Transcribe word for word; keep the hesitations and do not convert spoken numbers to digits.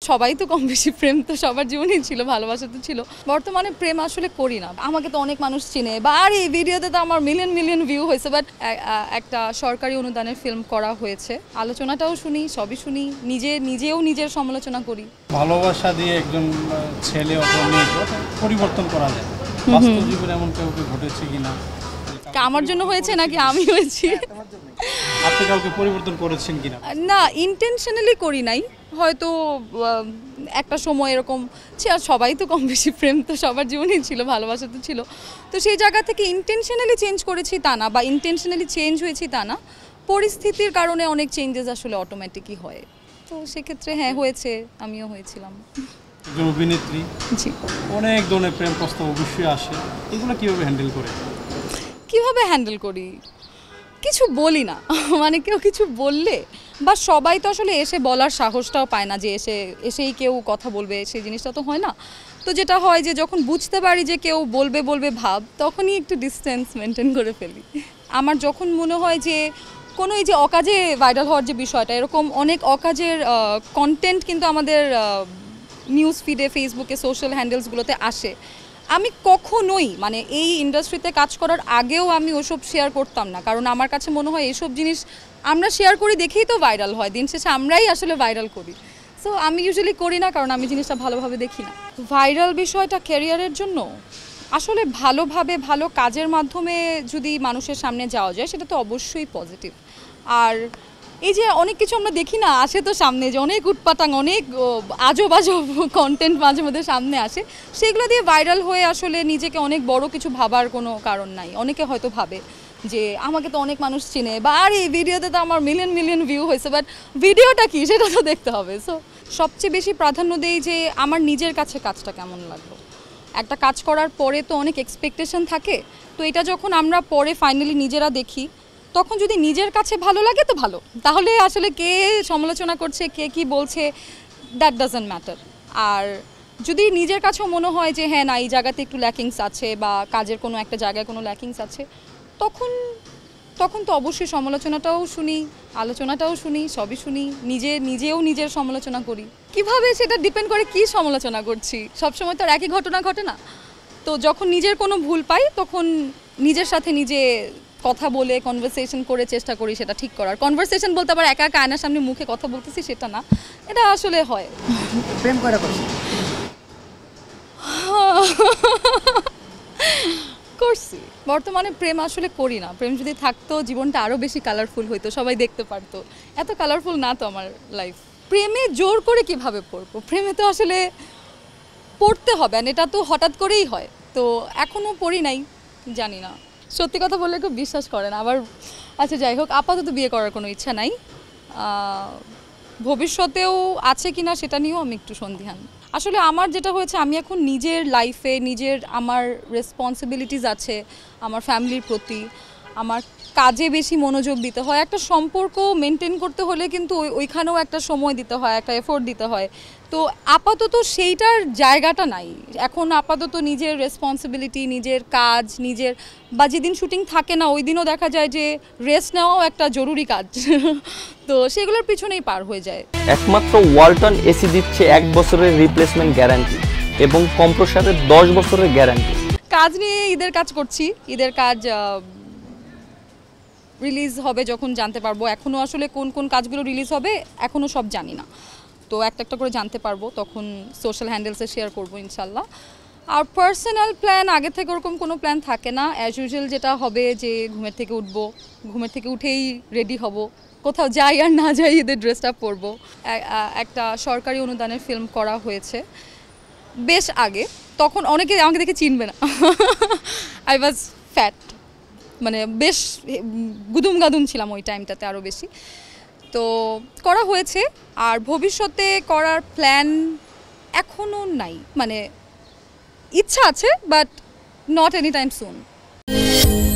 সবাই তো কম বেশি প্রেম তো সবার জীবনেই ছিল, ভালোবাসা তো ছিল। বর্তমানে প্রেম আসলে করি না। আমাকে তো অনেক মানুষ চিনে বা আর এই ভিডিওতে তো আমার মিলিয়ন মিলিয়ন ভিউ হয়েছে, বাট একটা সরকারি অনুদানের ফিল্ম করা হয়েছে, আলোচনাটাও শুনি, সবই শুনি, নিজে নিজেও নিজের সমালোচনা করি। ভালোবাসা দিয়ে একজন ছেলে অথবা মেয়েকে পরিবর্তন করা যায়, বাস্তব জীবনে এমন কেউ ঘটেছে কিনা? আমার জন্য হয়েছে নাকি আমি হয়েছি? আপনি কাউকে পরিবর্তন করেছেন কিনা? না, ইন্টেনশনালি করি নাই, হয়তো একটা সময় এরকম সবাই তো কম বেশি প্রেম তো সবার জীবনেই ছিল, ভালোবাসা তো ছিল। তো সেই জায়গা থেকে ইন্টেনশনালি চেঞ্জ করেছি তা না, বা ইন্টেনশনালি চেঞ্জ হয়েছি তা না, পরিস্থিতির কারণে অনেক চেঞ্জেস আসলে অটোমেটিকই হয়। তো সেক্ষেত্রে হ্যাঁ হয়েছে, আমিও হয়েছিলাম। একজন অভিনেত্রী, জি, অনেক ধরনের প্রেম প্রস্তাব অবশ্যই আসে, এগুলো কীভাবে হ্যান্ডেল করে? কীভাবে হ্যান্ডেল করি কিছু বলি না, মানে কেউ কিছু বললে বা সবাই তো আসলে এসে বলার সাহসটাও পায় না যে এসে এসেই কেউ কথা বলবে, সেই জিনিসটা তো হয় না। তো যেটা হয় যে যখন বুঝতে পারি যে কেউ বলবে বলবে ভাব, তখনই একটু ডিস্টেন্স মেনটেন করে ফেলি। আমার যখন মনে হয় যে কোনো এই যে অকাজে ভাইরাল হওয়ার যে বিষয়টা, এরকম অনেক অকাজের কন্টেন্ট কিন্তু আমাদের নিউজ ফিডে, ফেসবুকে, সোশ্যাল হ্যান্ডেলসগুলোতে আসে, আমি কখনোই মানে এই ইন্ডাস্ট্রিতে কাজ করার আগেও আমি ওসব শেয়ার করতাম না, কারণ আমার কাছে মনে হয় এইসব জিনিস আমরা শেয়ার করি দেখেই তো ভাইরাল হয়, দিন শেষে আমরাই আসলে ভাইরাল করি। সো আমি ইউজুয়ালি করি না, কারণ আমি জিনিসটা ভালোভাবে দেখি না। ভাইরাল বিষয়টা ক্যারিয়ারের জন্য আসলে ভালোভাবে ভালো কাজের মাধ্যমে যদি মানুষের সামনে যাওয়া যায়, সেটা তো অবশ্যই পজিটিভ। আর এই যে অনেক কিছু আমরা দেখি না আসে তো সামনে, যে অনেক উটপাটাং, অনেক আজব আজব কন্টেন্ট মাঝে মধ্যে সামনে আসে, সেগুলো দিয়ে ভাইরাল হয়ে আসলে নিজেকে অনেক বড় কিছু ভাবার কোনো কারণ নাই। অনেকে হয়তো ভাবে যে আমাকে তো অনেক মানুষ চিনে বা আর এই ভিডিওতে তো আমার মিলিয়ন মিলিয়ন ভিউ হয়েছে, বাট ভিডিওটা কি সেটা তো দেখতে হবে। সো সবচেয়ে বেশি প্রাধান্য দেই যে আমার নিজের কাছে কাজটা কেমন লাগলো। একটা কাজ করার পরে তো অনেক এক্সপেকটেশন থাকে, তো এটা যখন আমরা পরে ফাইনালি নিজেরা দেখি, তখন যদি নিজের কাছে ভালো লাগে তো ভালো, তাহলে আসলে কে সমালোচনা করছে, কে কি বলছে, দ্যাট ডাজন্ট ম্যাটার। আর যদি নিজের কাছেও মনে হয় যে হ্যাঁ না এই জায়গাতে একটু ল্যাকিংস আছে বা কাজের কোনো একটা জায়গায় কোনো ল্যাকিংস আছে, তখন তখন তো অবশ্যই সমালোচনাটাও শুনি, আলোচনাটাও শুনি, সবই শুনি, নিজে নিজেও নিজের সমালোচনা করি। কিভাবে সেটা ডিপেন্ড করে কি সমালোচনা করছি, সবসময় তো আর একই ঘটনা ঘটে না। তো যখন নিজের কোনো ভুল পাই, তখন নিজের সাথে নিজে কথা বলে কনভারসেশন করে চেষ্টা করি সেটা ঠিক করার। কনভারসেশন বলতে আবার একা একা আয়নার সামনে মুখে কথা বলতেছি সেটা না, এটা আসলে হয়। প্রেম কয়টা করছি? করছি। বর্তমানে প্রেম আসলে করি না। প্রেম যদি থাকতো জীবনটা আরও বেশি কালারফুল হইতো, সবাই দেখতে পারতো। এত কালারফুল না তো আমার লাইফ। প্রেমে জোর করে কিভাবে পড়বো? প্রেমে তো আসলে পড়তে হবে, আর এটা তো হঠাৎ করেই হয়। তো এখনও পড়ি নাই, জানি না। সত্যি কথা বললে খুব বিশ্বাস করে না আবার। আচ্ছা যাই হোক, আপাতত বিয়ে করার কোনো ইচ্ছা নাই। ভবিষ্যতেও আছে কি না সেটা নিয়েও আমি একটু সন্দিহান। আসলে আমার যেটা হয়েছে, আমি এখন নিজের লাইফে নিজের আমার রেসপন্সিবিলিটিস আছে আমার ফ্যামিলির প্রতি, আমার কাজে বেশি মনোযোগ দিতে হয়। একটা সম্পর্ক মেনটেন করতে হলে কিন্তু ওই ওইখানেও একটা সময় দিতে হয়, একটা এফোর্ট দিতে হয়। তো আপাতত সেইটার জায়গাটা নাই এখন। আপাতত নিজের রেসপন্সিবিলিটি, নিজের কাজ, নিজের বা যেদিন শুটিং থাকে না ওই দিনও দেখা যায় যে রেস্ট নেওয়াও একটা জরুরি কাজ। তো সেগুলোর পিছনেই পার হয়ে যায়। একমাত্র ওয়ালটন এসি দিচ্ছে এক বছরের রিপ্লেসমেন্ট গ্যারান্টি এবং কম্প্রেসারের দশ বছরের গ্যারান্টি। কাজ নিয়ে ঈদের কাজ করছি, ঈদের কাজ রিলিজ হবে যখন জানতে পারবো। এখনও আসলে কোন কোন কাজগুলো রিলিজ হবে এখনও সব জানি না, তো একটা একটা করে জানতে পারবো, তখন সোশ্যাল হ্যান্ডেলসে শেয়ার করবো ইনশাল্লাহ। আর পার্সোনাল প্ল্যান আগে থেকে ওরকম কোনো প্ল্যান থাকে না। অ্যাজ ইউজুয়াল যেটা হবে যে ঘুমের থেকে উঠবো, ঘুমের থেকে উঠেই রেডি হব, কোথাও যাই আর না যাই ঈদের ড্রেসটা পরবো। একটা সরকারি অনুদানের ফিল্ম করা হয়েছে বেশ আগে, তখন অনেকে আমাকে দেখে চিনবে না। আই ওয়াজ ফ্যাট, মানে বেশ গুদুম গাদুম ছিলাম ওই টাইমটাতে আরও বেশি। তো করা হয়েছে, আর ভবিষ্যতে করার প্ল্যান এখনও নাই, মানে ইচ্ছা আছে but not any time soon.